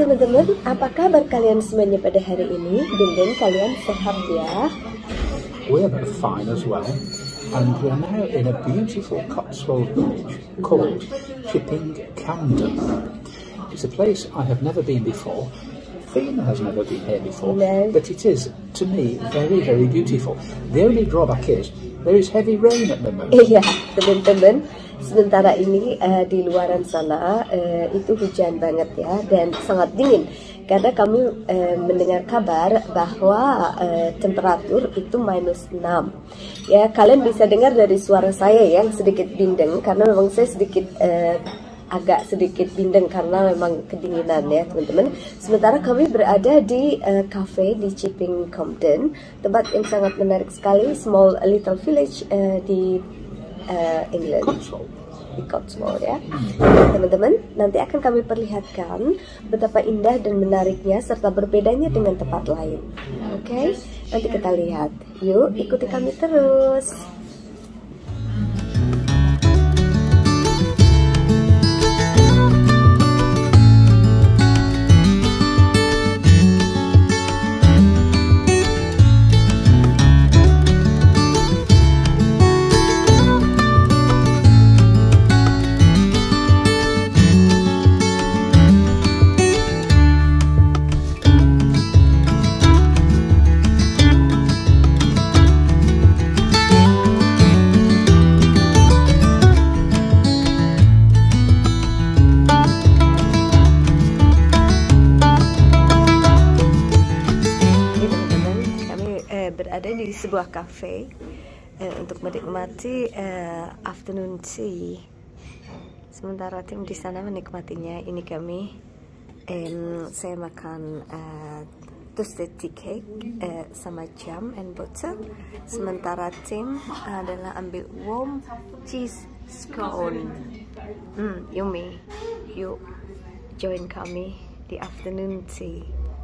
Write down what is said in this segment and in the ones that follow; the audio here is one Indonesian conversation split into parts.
teman-teman, apa kabar kalian semuanya pada hari ini? Dinding kalian sehat ya? We're fine as well, and we're now in a beautiful Cotswold village called Chipping Campden. It's a place I have never been before. Fiona has never been here before, no. But it is, to me, very, very beautiful. The only drawback is there is heavy rain at the moment. Iya, teman-teman. Sementara ini di luaran sana itu hujan banget ya, dan sangat dingin. Karena kami mendengar kabar bahwa temperatur itu -6. Ya, kalian bisa dengar dari suara saya yang sedikit bindeng karena memang saya agak sedikit bindeng karena memang kedinginan ya teman-teman. Sementara kami berada di cafe di Chipping Campden, tempat yang sangat menarik sekali, small little village di England. Di Cotswold ya. Teman-teman, nanti akan kami perlihatkan betapa indah dan menariknya serta berbedanya dengan tempat lain. Oke, nanti kita lihat. Yuk, ikuti kami terus. Berada di sebuah cafe untuk menikmati afternoon tea. Sementara tim di sana menikmatinya, ini kami saya makan toasted tea cake sama jam and butter. Sementara tim adalah ambil warm cheese scone. Yummy. Yuk join kami di afternoon tea.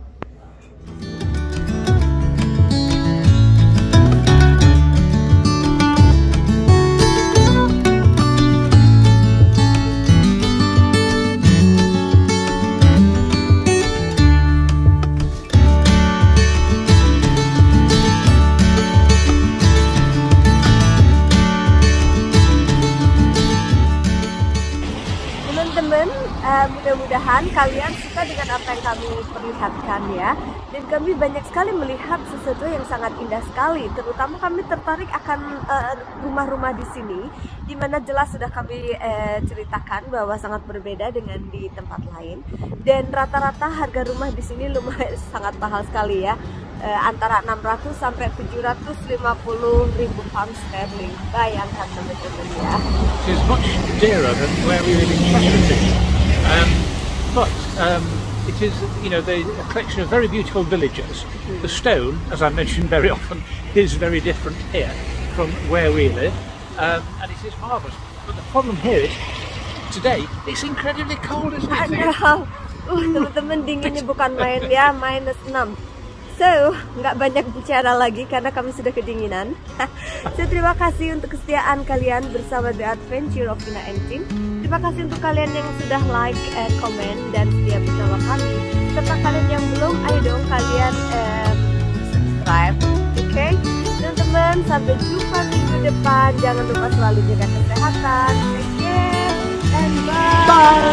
Mudah-mudahan kalian suka dengan apa yang kami perlihatkan ya. Dan kami banyak sekali melihat sesuatu yang sangat indah sekali. Terutama kami tertarik akan rumah-rumah di sini, di mana jelas sudah kami ceritakan bahwa sangat berbeda dengan di tempat lain. Dan rata-rata harga rumah di sini lumayan sangat mahal sekali ya. Antara 600 sampai 750.000 pound sterling. Bayangkan teman-teman ya. It's much dearer than where we live in Chesterfield. But it is, you know, a collection of very beautiful villages. The stone, as I mentioned very often, is very different here from where we live, and it is marvellous. But the problem here is, today, it's incredibly cold, isn't it? Teman-teman, dinginnya bukan main ya, -6. So, nggak banyak bicara lagi karena kami sudah kedinginan. So, terima kasih untuk kesetiaan kalian bersama The Adventure of Fiona and Tim. Terima kasih untuk kalian yang sudah like, komen, dan setia bersama kami. Serta kalian yang belum, ayo dong kalian subscribe. Oke? Teman-teman, sampai jumpa minggu depan. Jangan lupa selalu jaga kesehatan. Take care and bye.